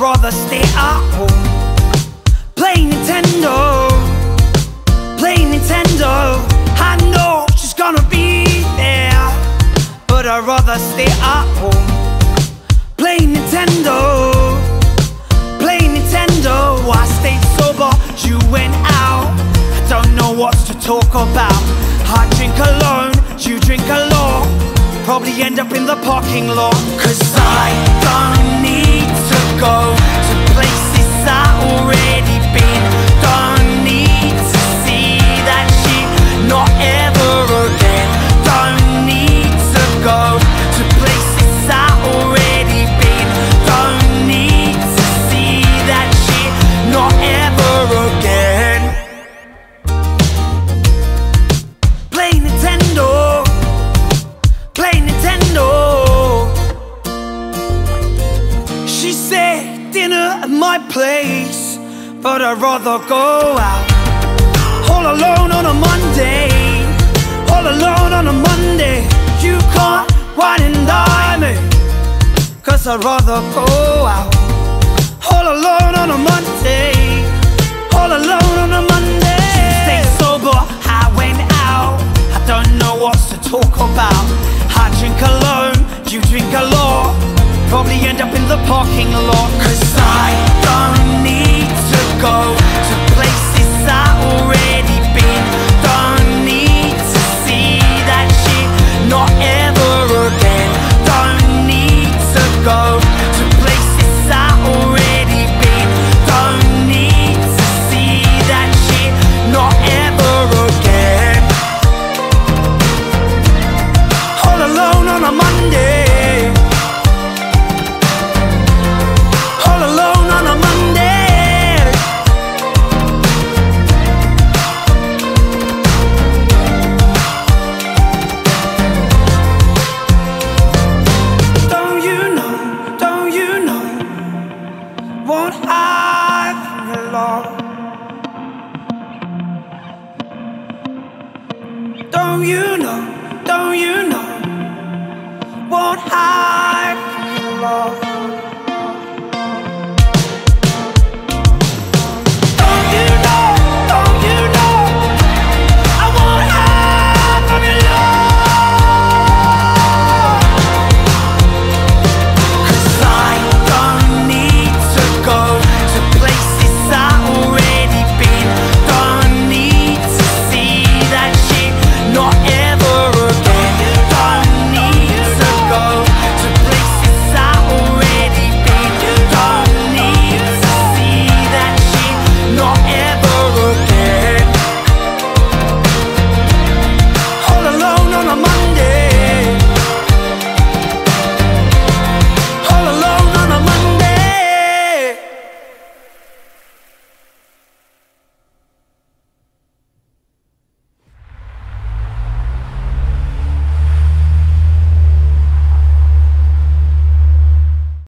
rather stay at home, play Nintendo, play Nintendo. I know she's gonna be there, but I'd rather stay at home, play Nintendo, play Nintendo. I stayed sober, you went out. I don't know what to talk about. I drink alone, you drink alone. Probably end up in the parking lot. Cause I don't need to go to places I've already been. Don't need to see that shit, not ever again. Don't need to go to places I've already been. Don't need to see that shit, not ever again. Play Nintendo, play Nintendo. She said dinner at my place, but I'd rather go out. All alone on a Monday, all alone on a Monday. You can't wine and dine me, cause I'd rather go out. All alone on a Monday, all alone on a Monday. Stay sober, I went out. I don't know what to talk about. I drink alone, you drink a lot. Probably end up in the parking lot. Cause I don't need to go to places I've already been. Don't need to see that shit, not ever again. Don't need to go to places I've already been. Don't need to see that shit, not ever again. All alone on a Monday, all alone on a Monday. Don't you know, what